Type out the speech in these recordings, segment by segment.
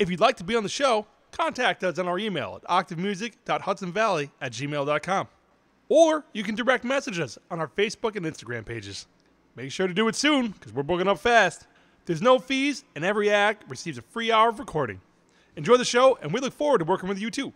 If you'd like to be on the show, contact us on our email at octavemusic.hudsonvalley@gmail.com. Or you can direct message us on our Facebook and Instagram pages. Make sure to do it soon, because we're booking up fast. There's no fees, and every act receives a free hour of recording. Enjoy the show, and we look forward to working with you too.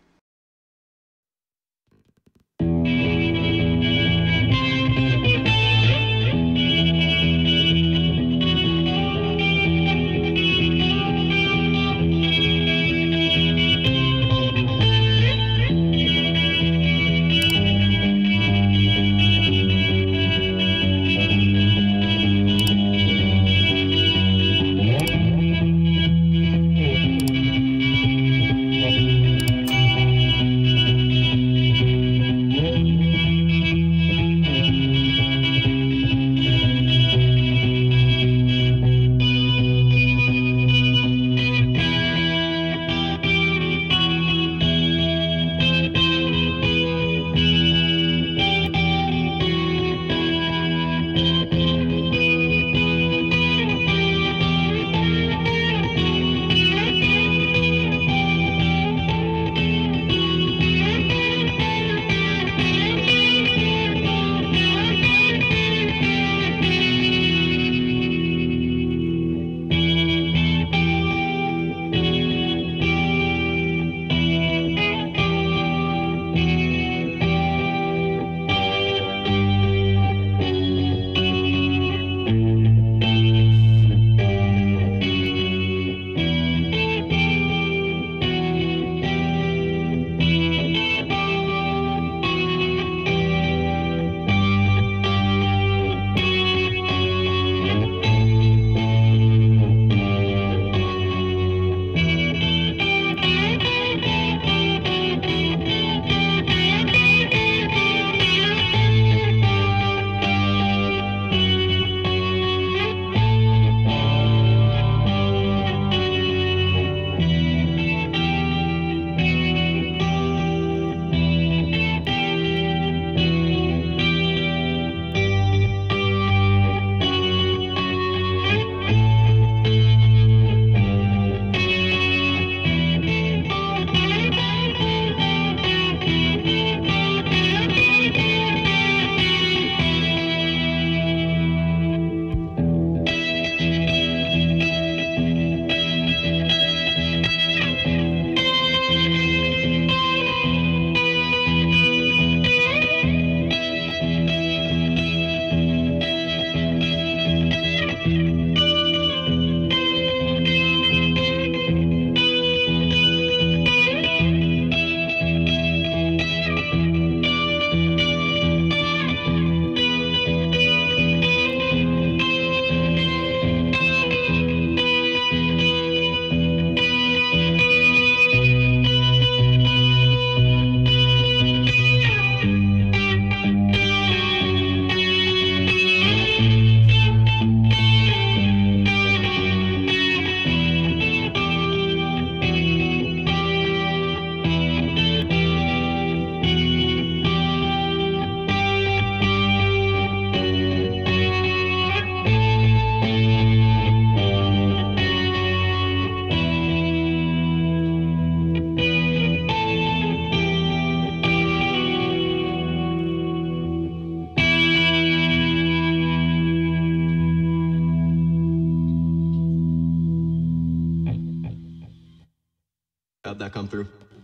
How'd that come through?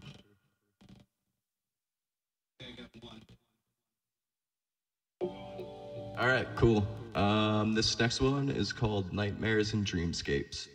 All right, cool. This next one is called Nightmares and Dreamscapes.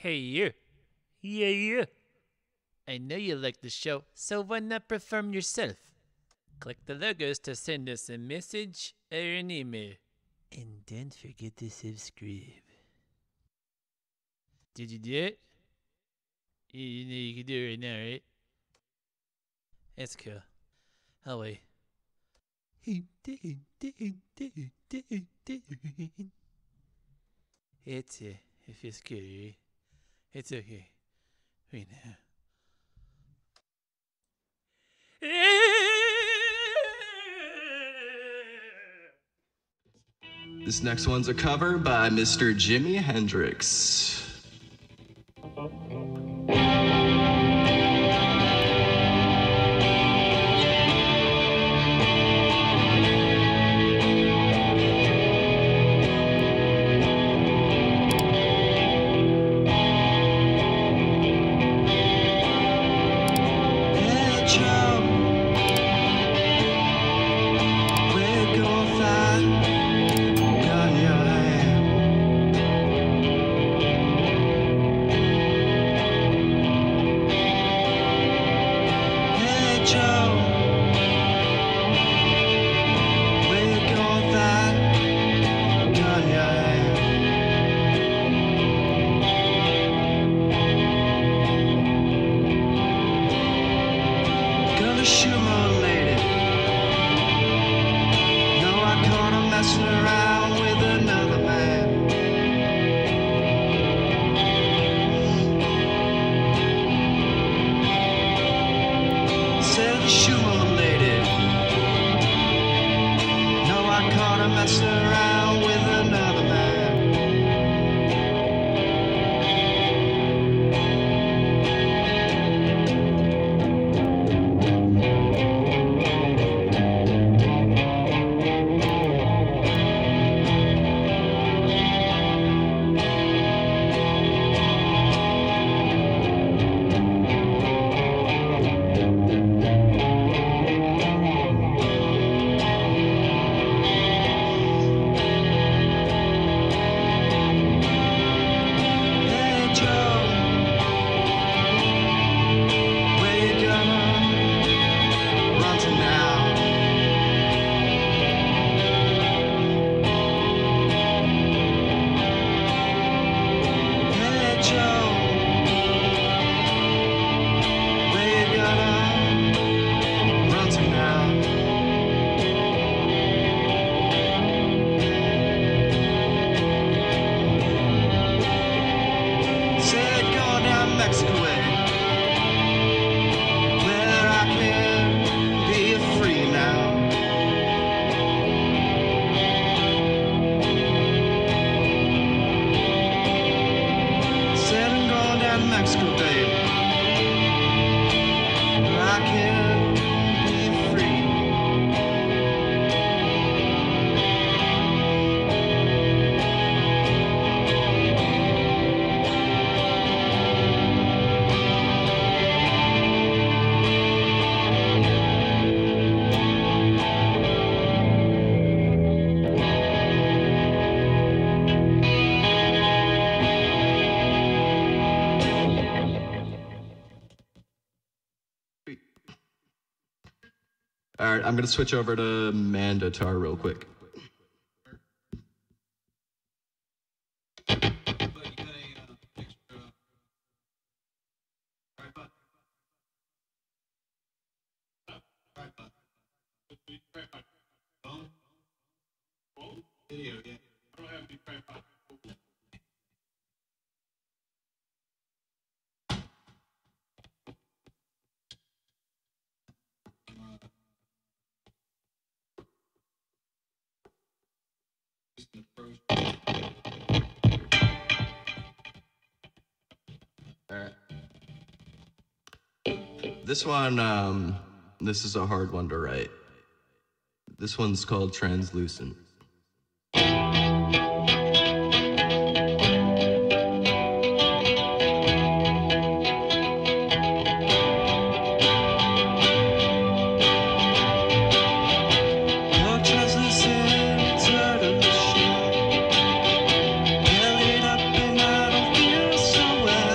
Hey, you. Yeah, you. I know you like the show, so why not perform yourself? Click the logos to send us a message or an email. And don't forget to subscribe. Did you do it? You know you can do it right now, right? That's cool. I'll wait. It feels good, right? It's okay. Right now. This next one's a cover by Mr. Jimi Hendrix. All right, I'm going to switch over to Mandatar real quick. All right. This one, this is a hard one to write. This one's called Translucent. So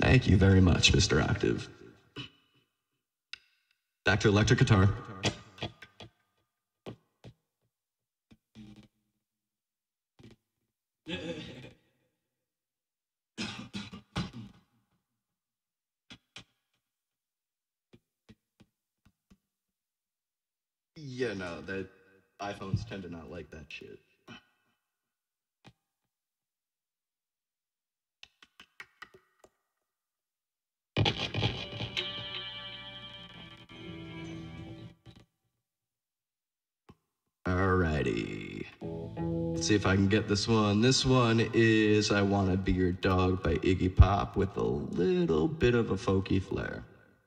Thank you very much, Mr. Octave. Back to electric guitar. Yeah, no, that iPhones tend to not like that shit. Alrighty. Let's see if I can get this one. This one is I Wanna Be Your Dog by Iggy Pop with a little bit of a folky flair.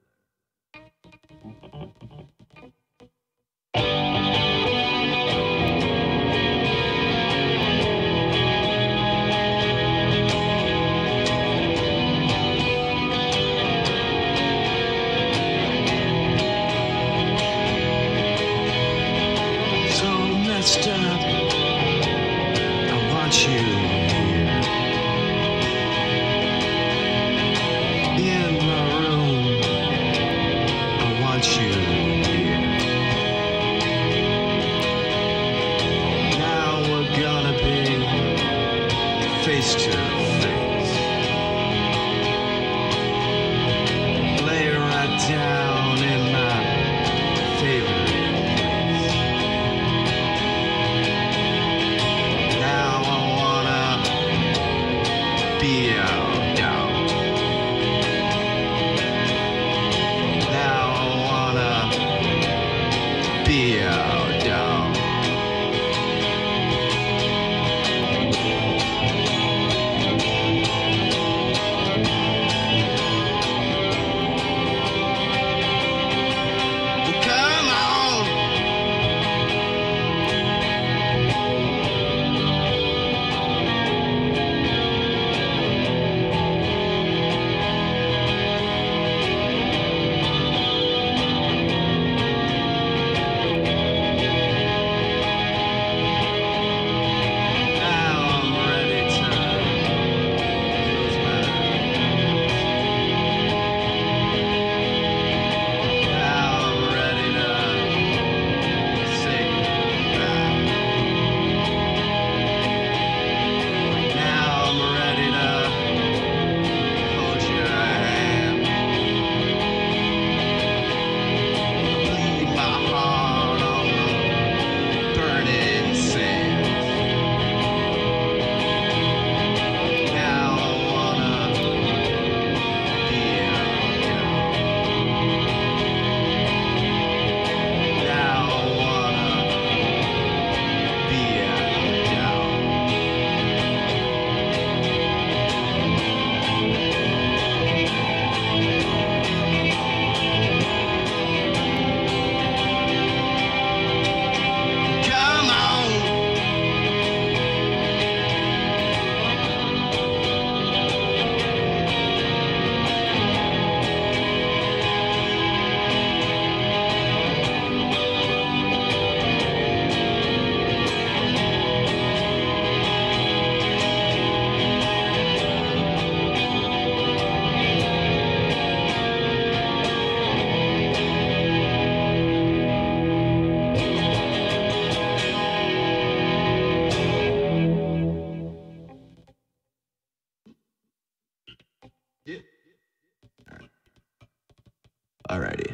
Alrighty.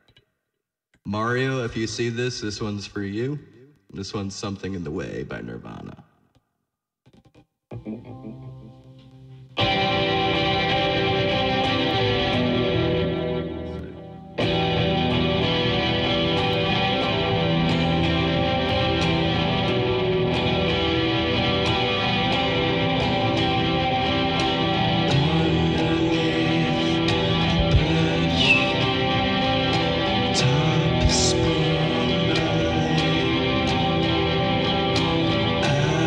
Mario, if you see this one's for you. This one's Something in the Way by Nirvana. Top spotlight,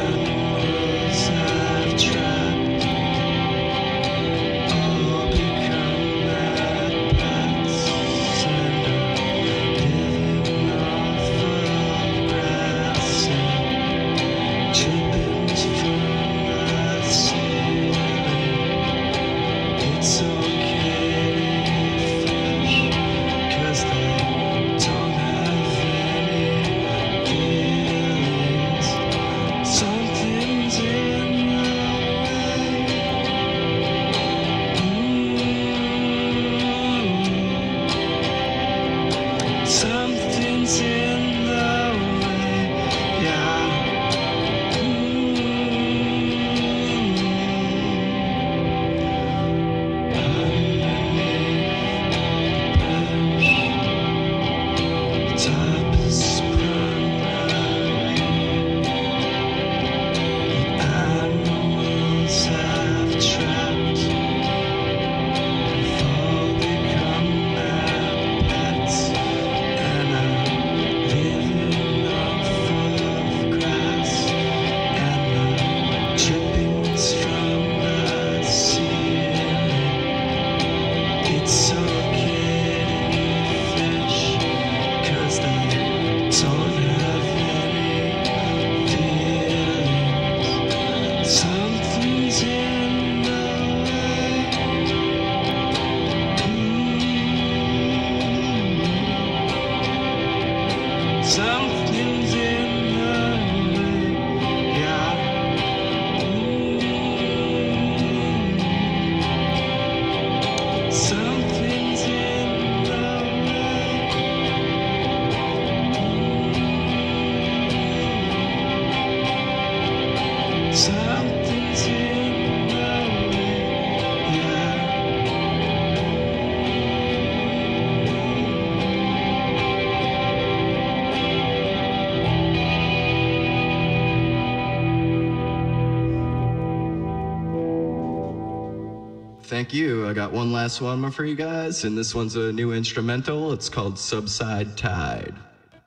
thank you. I got one last one for you guys, and this one's a new instrumental. It's called Subside Tide.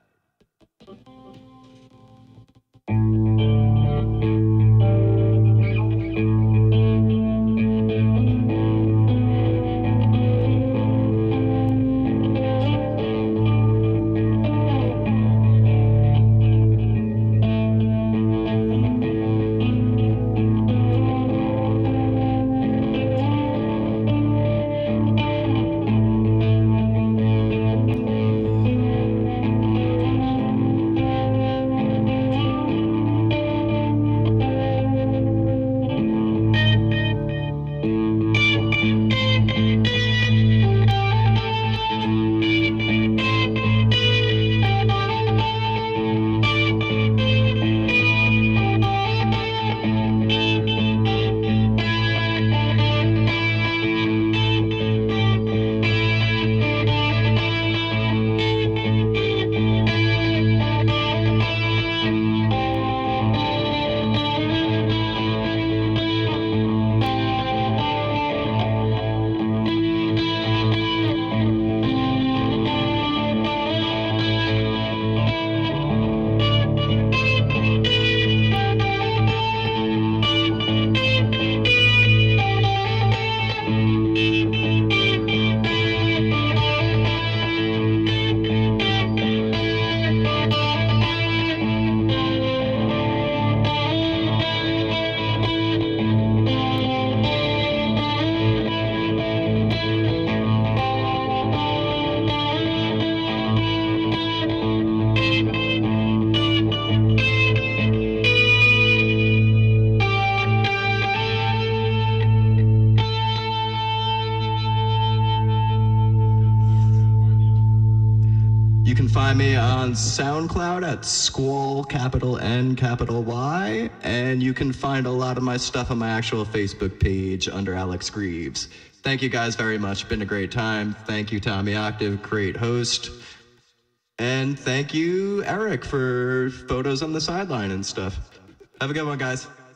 You can find me on SoundCloud at Squall, capital N, capital Y, and you can find a lot of my stuff on my actual Facebook page under Alex Greaves. Thank you guys very much. Been a great time. Thank you, Tommy Octave, great host. And thank you, Eric, for photos on the sideline and stuff. Have a good one, guys.